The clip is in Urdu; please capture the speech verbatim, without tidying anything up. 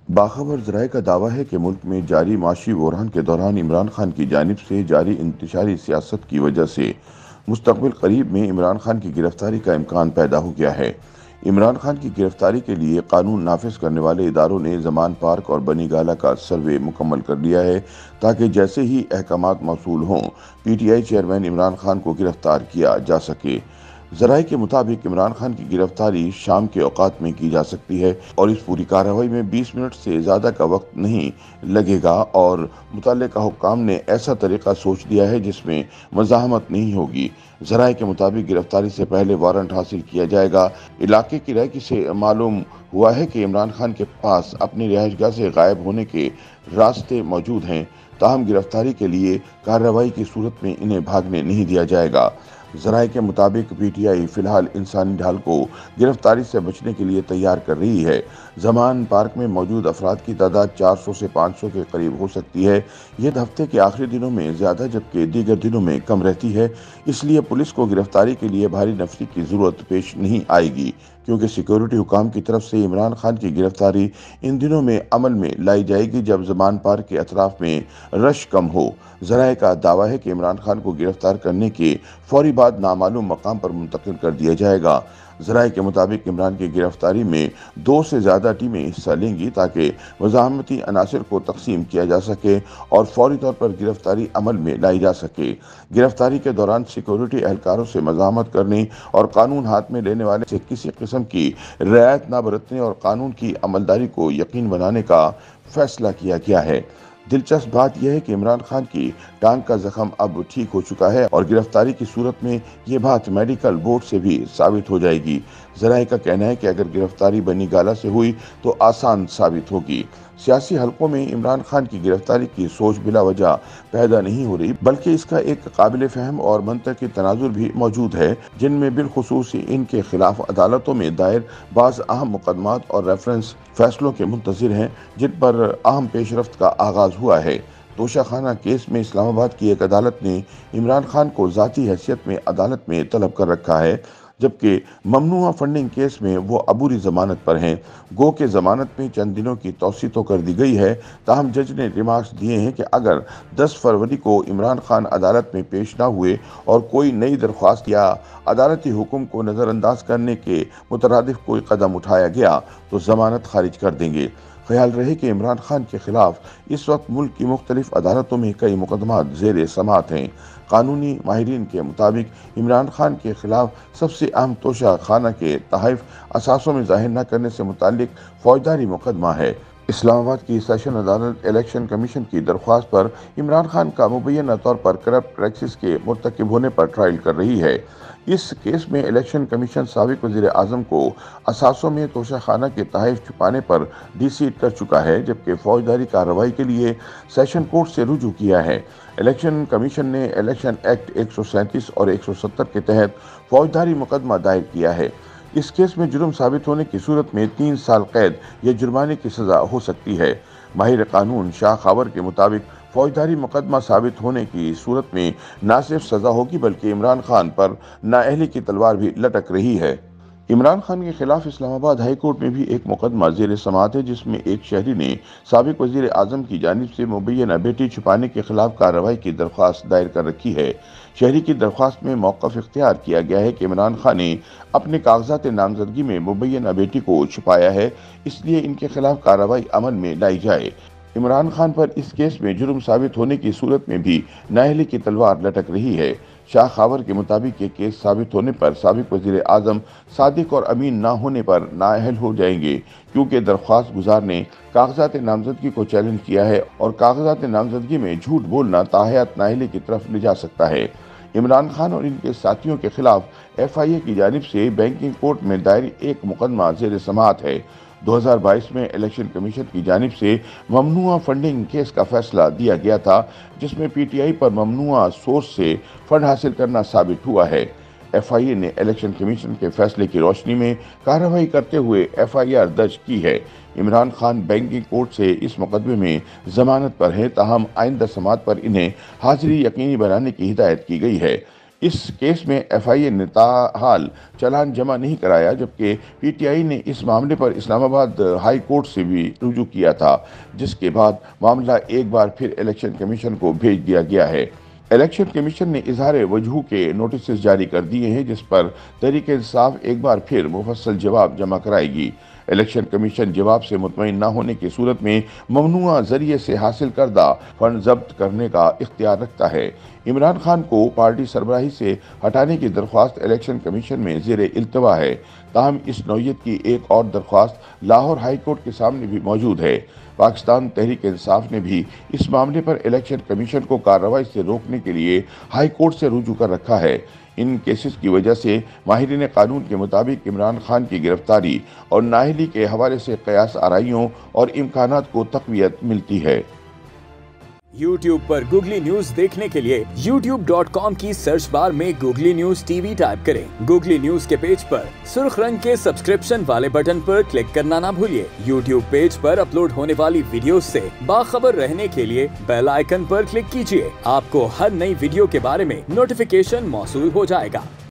باخبر ذرائع کا دعویٰ ہے کہ ملک میں جاری معاشی بحران کے دوران عمران خان کی جانب سے جاری انتشاری سیاست کی وجہ سے مستقبل قریب میں عمران خان کی گرفتاری کا امکان پیدا ہو گیا ہے۔ عمران خان کی گرفتاری کے لیے قانون نافذ کرنے والے اداروں نے زمان پارک اور بنی گالہ کا سروے مکمل کر لیا ہے تاکہ جیسے ہی احکامات موصول ہوں P T I chairman Imran Khan کو گرفتار کیا جا سکے۔ ذرائع کے مطابق عمران خان کی گرفتاری شام کے اوقات میں کی جا سکتی ہے اور اس پوری کارروائی میں بیس منٹ سے زیادہ کا وقت نہیں لگے گا اور متعلقہ حکام نے ایسا طریقہ سوچ دیا ہے جس میں مزاحمت نہیں ہوگی۔ ذرائع کے مطابق گرفتاری سے پہلے وارنٹ حاصل کیا جائے گا۔ علاقے کی رہائشی سے معلوم ہوا ہے کہ عمران خان کے پاس اپنی رہائش گاہ سے غائب ہونے کے راستے موجود ہیں، تاہم گرفتاری کے لیے کارروائی کی صورت میں انہیں بھاگنے نہیں دیا جائے گا۔ ذرائع کے مطابق پی ٹی آئی فی الحال انسانی ڈھال کو گرفتاری سے بچنے کے لیے تیار کر رہی ہے۔ زمان پارک میں موجود افراد کی تعداد چار سو سے پانچ سو کے قریب ہو سکتی ہے۔ یہ ہفتے کے آخری دنوں میں زیادہ جبکہ دیگر دنوں میں کم رہتی ہے، اس لیے پولیس کو گرفتاری کے لیے بھاری نفری کی ضرورت پیش نہیں آئے گی، کیونکہ سیکیورٹی حکام کی طرف سے عمران خان کی گرفتاری ان دنوں میں عمل میں لائی جائے گی جب زمان پارک کے اطراف میں رش کم ہو۔ ذرائع کا دعویٰ ہے کہ عمران خان کو گرفتار کرنے کے فوری بعد نامعلوم مقام پر منتقل کر دیا جائے گا۔ ذرائع کے مطابق عمران کی گرفتاری میں دو سے زیادہ ٹیمیں حصہ لیں گی تاکہ مزاحمتی عناصر کو تقسیم کیا جا سکے اور فوری طور پر گرفتاری عمل میں لائی جا سکے۔ گرفتاری کے دوران سیکیورٹی اہلکاروں سے مزاحمت کرنے اور قانون ہاتھ میں لینے والے سے کسی قسم کی رعایت نہ برتنے اور قانون کی عملداری کو یقین بنانے کا فیصلہ کیا گیا ہے۔ دلچسپ بات یہ ہے کہ عمران خان کی ٹانگ کا زخم اب ٹھیک ہو چکا ہے اور گرفتاری کی صورت میں یہ بات میڈیکل بورڈ سے بھی ثابت ہو جائے گی۔ ذرائع کا کہنا ہے کہ اگر گرفتاری بنی گالہ سے ہوئی تو آسان ثابت ہوگی۔ سیاسی حلقوں میں عمران خان کی گرفتاری کی سوچ بلا وجہ پیدا نہیں ہو رہی، بلکہ اس کا ایک قابل فہم اور منطقی تناظر بھی موجود ہے، جن میں بالخصوص ان کے خلاف عدالتوں میں دائر بعض اہم مقدمات اور ریفرنس فیصلوں کے منتظر ہیں جن پر اہم پیش رفت کا آغاز ہوا ہے۔ توشہ خانہ کیس میں اسلام آباد کی ایک عدالت نے عمران خان کو ذاتی حیثیت میں عدالت میں طلب کر رکھا ہے، جبکہ ممنوعہ فنڈنگ کیس میں وہ عبوری ضمانت پر ہیں۔ گو کہ ضمانت میں چند دنوں کی توسیع تو کر دی گئی ہے، تاہم جج نے ریمارکس دیے ہیں کہ اگر دس فروری کو عمران خان عدالت میں پیش نہ ہوئے اور کوئی نئی درخواست یا عدالتی حکم کو نظر انداز کرنے کے مترادف کوئی قدم اٹھایا گیا تو ضمانت خارج کر دیں گے۔ خیال رہے کہ عمران خان کے خلاف اس وقت ملک کی مختلف عدالتوں میں کئی مقدمات زیر سماعت ہیں۔ قانونی ماہرین کے مطابق عمران خان کے خلاف سب سے اہم توشہ خانہ کے تحائف اثاثوں میں ظاہر نہ کرنے سے متعلق فوجداری مقدمہ ہے۔ اسلام آباد کی سیشن عدالت الیکشن کمیشن کی درخواست پر عمران خان کا مبینہ طور پر کرپٹ پریکٹس کے مرتکب ہونے پر ٹرائل کر رہی ہے۔ اس کیس میں الیکشن کمیشن سابق وزیر اعظم کو اثاثوں میں توشہ خانہ کے تحائف چھپانے پر ڈی سیٹ کر چکا ہے، جبکہ فوجداری کارروائی کے لیے سیشن کورٹ سے رجوع کیا ہے۔ الیکشن کمیشن نے الیکشن ایکٹ ایک سو سینتیس اور ایک سو ستر کے تحت فوجداری مقدمہ دائر کیا ہے۔ اس کیس میں جرم ثابت ہونے کی صورت میں تین سال قید یا جرمانے کی سزا ہو سکتی ہے۔ ماہر قانون شاہ خاور کے مطابق فوجداری مقدمہ ثابت ہونے کی صورت میں نہ صرف سزا ہوگی بلکہ عمران خان پر نااہلی کی تلوار بھی لٹک رہی ہے۔ عمران خان کے خلاف اسلام آباد ہائی کورٹ میں بھی ایک مقدمہ زیر سماعت ہے، جس میں ایک شہری نے سابق وزیر اعظم کی جانب سے مبینہ بیٹی چھپانے کے خلاف کارروائی کی درخواست دائر کر رکھی ہے۔ شہری کی درخواست میں موقف اختیار کیا گیا ہے کہ عمران خان نے اپنے کاغذات نامزدگی میں مبینہ بیٹی کو چھپایا ہے، اس لیے ان کے خلاف کارروائی عمل میں لائی جائے۔ عمران خان پر اس کیس میں جرم ثابت ہونے کی صورت میں بھی نااہلی کی تلوار لٹک رہی ہے۔ شاہ خاور کے مطابق یہ کیس ثابت ہونے پر سابق وزیر اعظم صادق اور امین نہ ہونے پر نااہل ہو جائیں گے، کیونکہ درخواست گزار نے کاغذات نامزدگی کو چیلنج کیا ہے اور کاغذات نامزدگی میں جھوٹ بولنا تاحیات نااہلی کی طرف لے جا سکتا ہے۔ عمران خان اور ان کے ساتھیوں کے خلاف ایف آئی اے کی جانب سے بینکنگ کورٹ میں دائر ایک مقدمہ زیر سماعت ہے۔ دو ہزار بائیس میں الیکشن کمیشن کی جانب سے ممنوعہ فنڈنگ کیس کا فیصلہ دیا گیا تھا، جس میں پی ٹی آئی پر ممنوعہ سورس سے فنڈ حاصل کرنا ثابت ہوا ہے۔ ایف آئی اے نے الیکشن کمیشن کے فیصلے کی روشنی میں کارروائی کرتے ہوئے ایف آئی آر درج کی ہے۔ عمران خان بینکنگ کورٹ سے اس مقدمے میں ضمانت پر ہیں، تاہم آئندہ سماعت پر انہیں حاضری یقینی بنانے کی ہدایت کی گئی ہے۔ اس کیس میں ایف آئی اے نے تاحال چلان جمع نہیں کرایا، جبکہ پی ٹی آئی نے اس معاملے پر اسلام آباد ہائی کورٹ سے بھی رجوع کیا تھا، جس کے بعد معاملہ ایک بار پھر الیکشن کمیشن کو بھیج دیا گیا ہے۔ الیکشن کمیشن نے اظہار وجوہ کے نوٹسز جاری کر دیے ہیں، جس پر تحریک انصاف ایک بار پھر مفصل جواب جمع کرائے گی۔ الیکشن کمیشن جواب سے مطمئن نہ ہونے کی صورت میں ممنوعہ ذریعے سے حاصل کردہ فنڈ ضبط کرنے کا اختیار رکھتا ہے۔ عمران خان کو پارٹی سربراہی سے ہٹانے کی درخواست الیکشن کمیشن میں زیر التوا ہے، تاہم اس نوعیت کی ایک اور درخواست لاہور ہائی کورٹ کے سامنے بھی موجود ہے۔ پاکستان تحریک انصاف نے بھی اس معاملے پر الیکشن کمیشن کو کارروائی سے روکنے کے لیے ہائی کورٹ سے رجوع کر رکھا ہے۔ ان کیسز کی وجہ سے ماہرین قانون کے مطابق عمران خان کی گرفتاری اور نااہلی کے حوالے سے قیاس آرائیوں اور امکانات کو تقویت ملتی ہے۔ یوٹیوب پر گوگلی نیوز دیکھنے کے لیے یوٹیوب ڈاٹ کام کی سرچ بار میں گوگلی نیوز ٹی وی ٹائپ کریں۔ گوگلی نیوز کے پیج پر سرخ رنگ کے سبسکرپشن والے بٹن پر کلک کرنا نہ بھولیے۔ یوٹیوب پیج پر اپلوڈ ہونے والی ویڈیوز سے باخبر رہنے کے لیے بیل آئیکن پر کلک کیجیے۔ آپ کو ہر نئی ویڈیو کے بارے میں نوٹیفیکیشن موصول ہو جائے گا۔